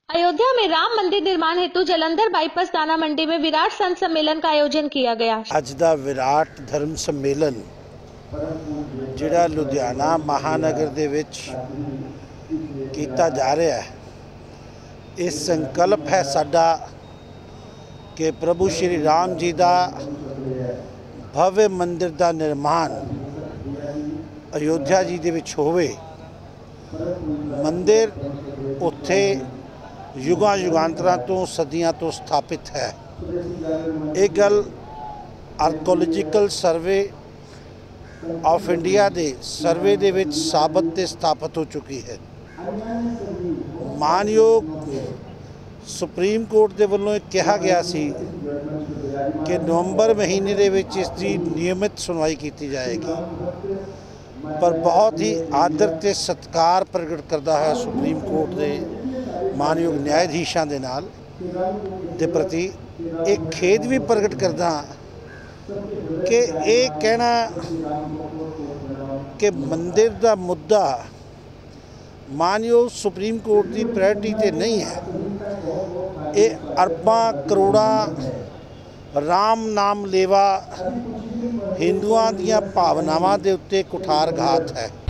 अयोध्या में राम मंदिर निर्माण हेतु जलंधर बाईपास दाना मंडी में विराट संत सम्मेलन का आयोजन किया गया। अज दा विराट धर्म सम्मेलन जिहड़ा लुधियाना महानगर दे विच कीता जा रहा है, इस संकल्प है साडा कि प्रभु श्री राम जी का भव्य मंदिर का निर्माण अयोध्या जी दे विच होवे। मंदिर उत्थे युगां युगांतरां तो सदियां तो स्थापित है। एक गल आर्कोलॉजिकल सर्वे ऑफ इंडिया दे सर्वे दे विच साबित ते स्थापित हो चुकी है। मानयोग सुप्रीम कोर्ट दे वल्लों कहा गया सी कि नवंबर महीने दे विच इसकी नियमित सुनवाई की जाएगी, पर बहुत ही आदर ते सत्कार प्रगट करता है सुप्रीम कोर्ट दे मानयोग न्यायाधीशों के नाल दे प्रति एक खेद भी प्रगट करदा कि ये कहना कि मंदिर का मुद्दा मानयोग सुप्रीम कोर्ट की प्रायोरिटी ते नहीं है। ये अरबां करोड़ां राम नाम लेवा हिंदुआं दीयां भावनावां दे उत्ते कुठारघात है।